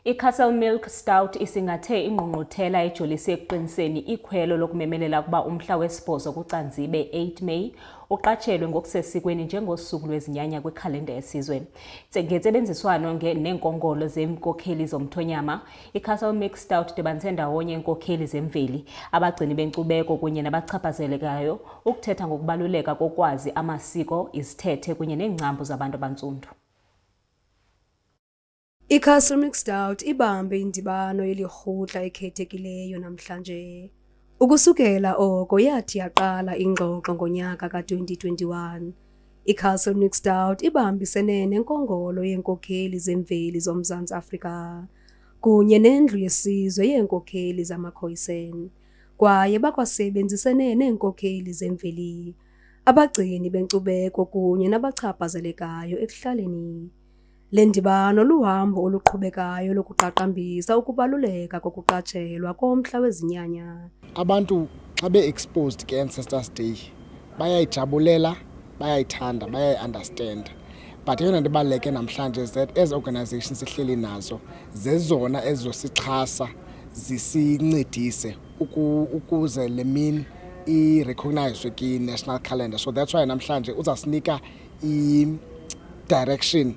I-Castle Milk Stout isingathe ingqungquthela ejolise ekuqiniseni ikhwelo lokumemelela kuba umhla wesibhozo kuCanzibe 8 May uqatshelwe ngokusesikweni njengosuku lwezinyanya kwikhalenda yesizwe. Ngentsebenziswano neenkongolo zenkokheli zomthonyama, i-Castle Milk Stout idibanise ndawonye iinkokheli zemveli, abagcini benkcubeko kunye nabachaphazelekayo ukuthetha ngokubaluleka kokwazi amasiko, izithethe kunye neengcambu zabantu abantsundu. I-Castle Milk Stout ibambe indibano yelirhutla ekhethekileyo namhlanje. Ukusukela oko yathi yaqala ingxoxo ngonyaka ka-2021. I-Castle Milk Stout ibambisene nenkongolo yeenkokheli zemveli zoMzantsi Afrika kunye nendlu yesizwe yeenkokheli zamaKhoisan, kwaye bakwasebenzisene neenkokheli zemveli, abagcini benkcubeko kunye nabachaphazelekayo ekuhlaleni. Le ndibano luhambo oluqhubekayo lokuqaqambisa ukubaluleka kokuqatshelwa komhla wezinyanya. Abantu xa be-exposed ke-Ancestors Day bayayijabulela, bayayithanda, bayayi-understand. But eyona nto ibaluleke namhlanje is that ezi organizations sihleli nazo zezona ezosixhasa zisincedise ukuze le mini i-recognizwe kwi-national calendar. So that's why namhlanje uzasinika i-direction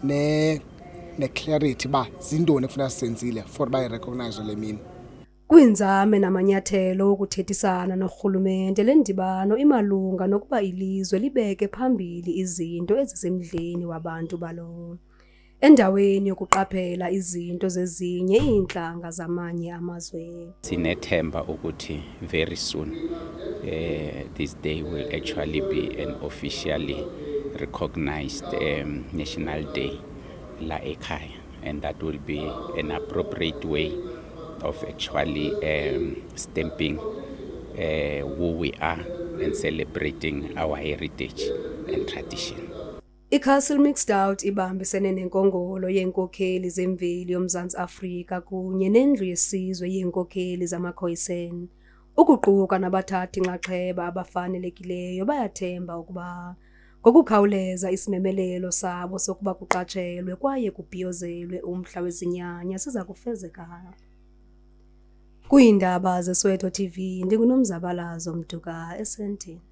ne-clarity ba zintoni ekufuneka senzile for bayi-recognize le mini. Kwinzame namanyathelo okuthethisana norhulumente, le ndibano imalunga nokuba ilizwe libeke phambili izinto ezisemdleni wabantu balo, endaweni yokuqaphela izinto zezinye iintlanga zamanye amazwe. Sinethemba ukuthi very soon this day will actually be an officially recognized national day la ekhaya, and that will be an appropriate way of actually stamping who we are and celebrating our heritage and tradition. I-Castle Milk Stout ibambisene nenkongolo yeenkokheli zemveli yoMzantsi Afrika kunye nendlu yesizwe yeenkokheli zamaKhoisan, ukuquka nabathathi nxaxheba abafanelekileyo. Bayathemba ukuba ngokukhawuleza isimemelelo sabo sokuba kuqatshelwe kwaye kubhiyozelwe umhla wezinyanya siza kufezeka. Kwiindaba zeSoweto TV, ndinguNomzabalazo Mduka, SNT.